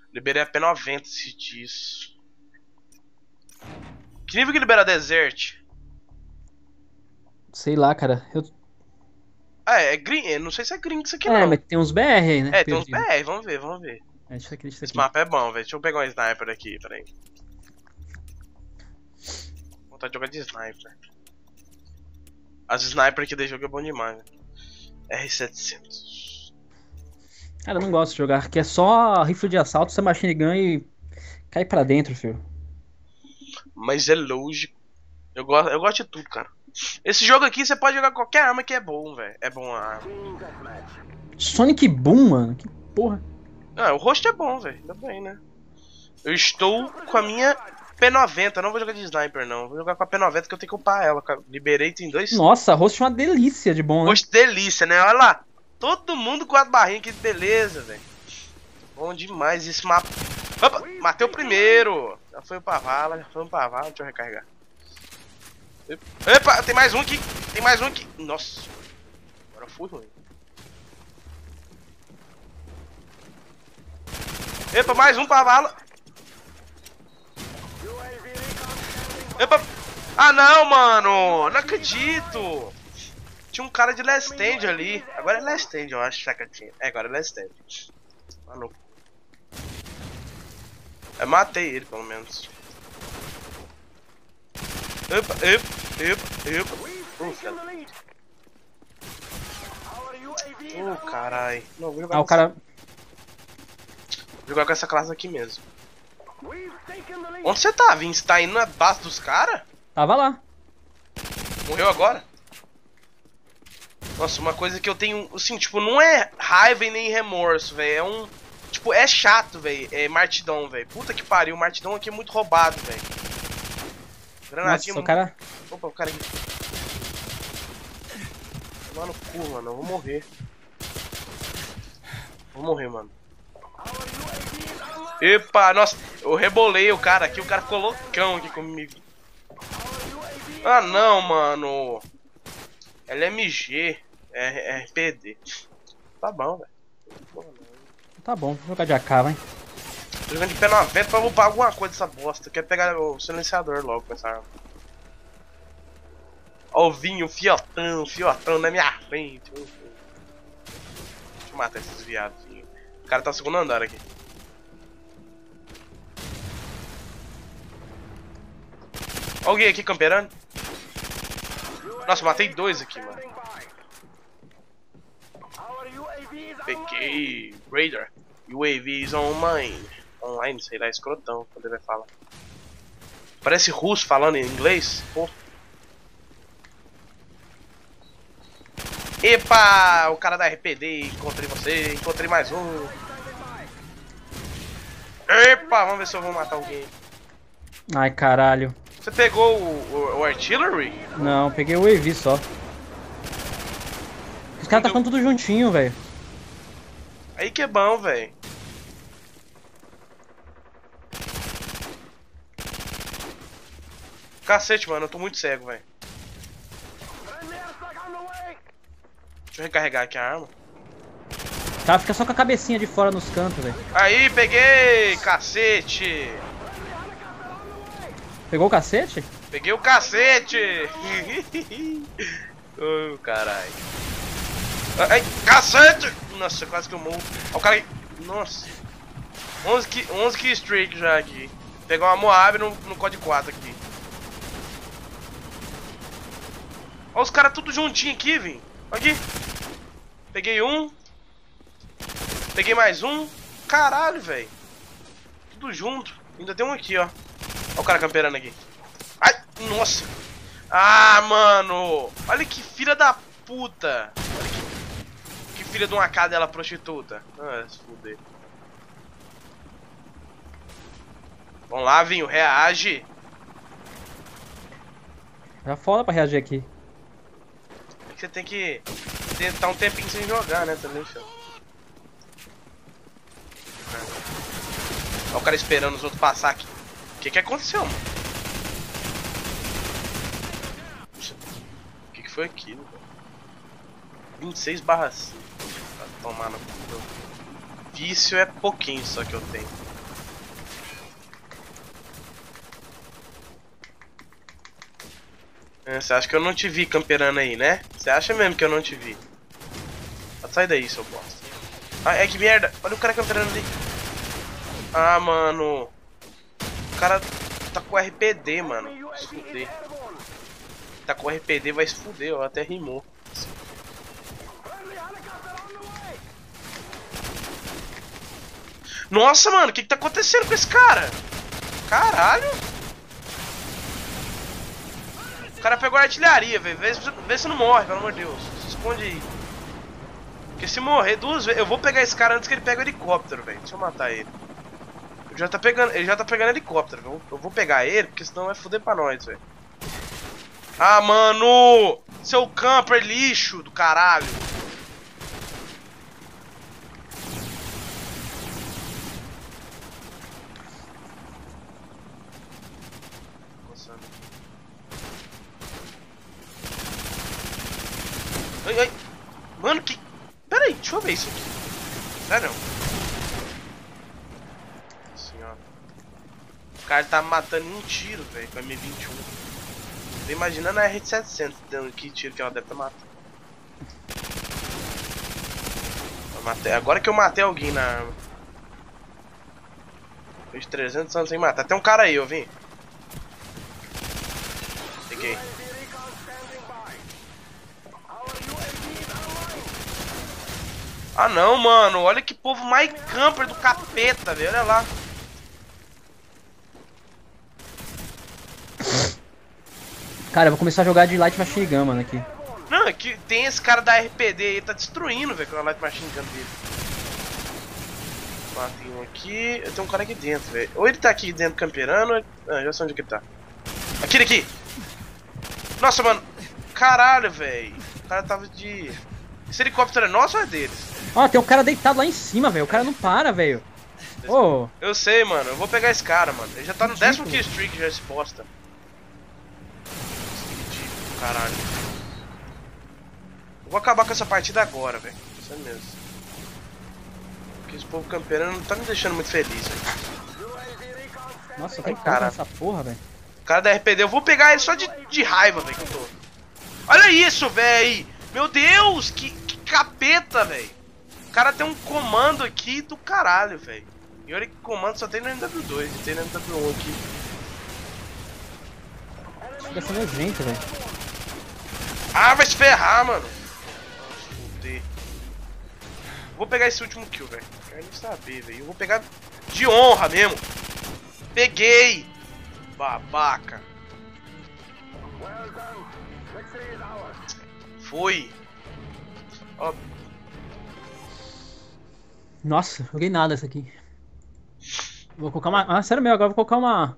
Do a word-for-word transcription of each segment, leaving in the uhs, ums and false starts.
Liberei a P noventa se diz. Que nível que libera Desert? Sei lá, cara. Eu... Ah, é green. Eu não sei se é green isso aqui É, não. mas tem uns B R aí, né? É, tem uns Perdido. B R, vamos ver, vamos ver. É, deixa eu aqui, deixa Esse aqui. mapa é bom, velho. Deixa eu pegar um sniper aqui, peraí. Vontade de jogar de sniper. As sniper aqui desse jogo é bom demais, velho. R setecentos. Cara, eu não gosto de jogar, que é só rifle de assalto, você machine gun e cai pra dentro, filho. Mas é lógico. Eu gosto, eu gosto de tudo, cara. Esse jogo aqui você pode jogar qualquer arma que é bom, velho. É bom a arma. Sonic Boom, mano, que porra. Ah, o rosto é bom, velho. Também, né? Eu estou com a minha P noventa. Não vou jogar de sniper, não. Vou jogar com a P noventa que eu tenho que upar ela. Liberei, tem dois. Nossa, rosto é uma delícia de bom, né? Rosto delícia, né? Olha lá. Todo mundo com as barrinhas, que beleza, velho. Bom demais esse mapa. Opa, matei o primeiro. Já foi pra vala, já foi pra vala. Deixa eu recarregar. Epa, tem mais um aqui. Tem mais um aqui. Nossa. Agora foi ruim. Epa, mais um pra vala. Epa. Ah, não, mano. Não acredito. Tinha um cara de Last Stand ali. Agora é Last Stand, eu acho. Sacatinho. É, agora é Last Stand. Mano. Eu matei ele, pelo menos. Epa, epa, epa, epa. Uh, oh, carai. Não, vou jogar Ah, o cara. Vou jogar com essa classe aqui mesmo. Onde você tá, Vin? Você tá indo na base dos caras? Tava lá. Morreu agora? Nossa, uma coisa que eu tenho, assim, tipo, não é raiva e nem remorso, velho. É um... Tipo, é chato, velho. É martidão, velho. Puta que pariu. O martidão aqui é muito roubado, velho. Granadinha... Nossa, o cara... Opa, o cara aqui. Tomar no cu, mano. Eu vou morrer. Vou morrer, mano. Epa, nossa. Eu rebolei o cara aqui. O cara ficou loucão aqui comigo. Ah, não, mano. L M G. É, é R P D. Tá bom, velho. Tá bom, vou jogar de A K, vai. Tô jogando de P noventa pra upar alguma coisa dessa bosta. Eu quero pegar o silenciador logo com essa arma. Ó o vinho, fiotão, fiotão na minha frente. Deixa eu matar esses viadinhos. O cara tá no segundo andar aqui. Ó alguém aqui camperando. Nossa, matei dois aqui, mano. Peguei. Raider. U A Vs online. Online, sei lá, escrotão quando ele vai falar. Parece russo falando em inglês. Pô. Epa! O cara da R P D, encontrei você, encontrei mais um. Epa! Vamos ver se eu vou matar alguém. Ai, caralho. Você pegou o, o, o artillery? Não, peguei o A V só. Os caras tá ficando tudo juntinho, velho. Aí que é bom, velho. Cacete, mano, eu tô muito cego, velho. Deixa eu recarregar aqui a arma. O cara fica só com a cabecinha de fora nos cantos, velho. Aí, peguei! Cacete! Pegou o cacete? Peguei o cacete! Oh, caralho. Ai, cacete! Nossa, quase que eu morro. Olha o cara aí. Nossa. onze que, onze que streak já aqui. Pegar uma Moab no, no código quatro aqui. Olha os caras tudo juntinho aqui, vim. Aqui. Peguei um. Peguei mais um. Caralho, velho. Tudo junto. Ainda tem um aqui, ó. Olha o cara camperando aqui. Ai, nossa. Ah, mano. Olha que filha da puta. Olha que, que filha de uma cadela prostituta. Ah, se fuder. Vamos lá, Vinho. Reage. Já foda pra reagir aqui. É que você tem que tentar um tempinho sem jogar, né? Também, filho. Olha o cara esperando os outros passar aqui. O que que aconteceu, mano? O que que foi aquilo, velho? vinte e seis barra cinco. Pra tomar no cu. Vício é pouquinho só que eu tenho. Você acha que eu não te vi camperando aí, né? Você acha mesmo que eu não te vi? Sai daí, seu bosta. Ah, é que merda. Olha o cara camperando ali. Ah, mano. O cara tá com R P D, mano. Vai se fuder. Tá com R P D, vai se fuder, ó. Até rimou. Nossa, mano. O que que tá acontecendo com esse cara? Caralho. O cara pegou a artilharia, velho. Vê, vê se não morre, pelo amor de Deus. Se esconde aí. Porque se morrer duas vezes... Eu vou pegar esse cara antes que ele pegue o helicóptero, velho. Deixa eu matar ele. Ele já tá pegando, ele já tá pegando helicóptero. Eu, eu vou pegar ele, porque senão vai foder pra nós, velho. Ah, mano! Seu camper lixo do caralho. Ai, ai. Mano, que... Pera aí, deixa eu ver isso aqui. Sério não? Senhora. O cara tá matando em um tiro, velho, com a M vinte e um. Tô imaginando a R setecentos dando que tiro que ela deve estar matando. Eu matei... Agora que eu matei alguém na arma. Fez trezentos anos sem matar. Tem um cara aí, eu vim. Peguei. Ah não, mano, olha que povo mais camper do capeta, velho, olha lá. Cara, eu vou começar a jogar de Light Machine Gun, mano, aqui. Não, é que tem esse cara da R P D aí, tá destruindo, velho, com a Light Machine Gun dele. Matei um aqui, tem um cara aqui dentro, velho. Ou ele tá aqui dentro camperando, ou... Ah, já sei onde que ele tá. Aquele aqui! Nossa, mano, caralho, velho. O cara tava de... Esse helicóptero é nosso ou é deles? Ó, tem um cara deitado lá em cima, velho. O cara não para, velho. Ô. Eu sei, mano. Eu vou pegar esse cara, mano. Ele já tá no décimo kill streak já exposta. Ridículo, caralho. Eu vou acabar com essa partida agora, velho. Isso mesmo. Porque esse povo campeando não tá me deixando muito feliz, velho. Nossa, tem cara nessa porra, velho. O cara da R P D, eu vou pegar ele só de, de raiva, velho, que eu tô. Olha isso, velho. Meu Deus, que, que capeta, velho. O cara tem um comando aqui do caralho, velho. E olha que comando só tem no M W dois, não tem no M W um aqui. Isso vai ser nojento, velho. Ah, vai se ferrar, mano. Nossa, fudei. Vou pegar esse último kill, velho. Quero nem saber, velho. Eu vou pegar de honra mesmo. Peguei. Babaca. Foi. Ó. Nossa, joguei nada essa aqui. Vou colocar uma... Ah, sério mesmo, agora eu vou colocar uma...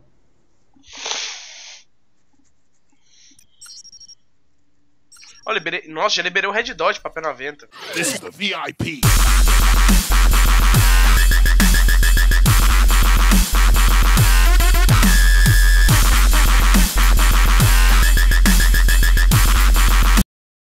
Ó, liberei... Nossa, já liberei o Red Dot pra P noventa. This is the V I P.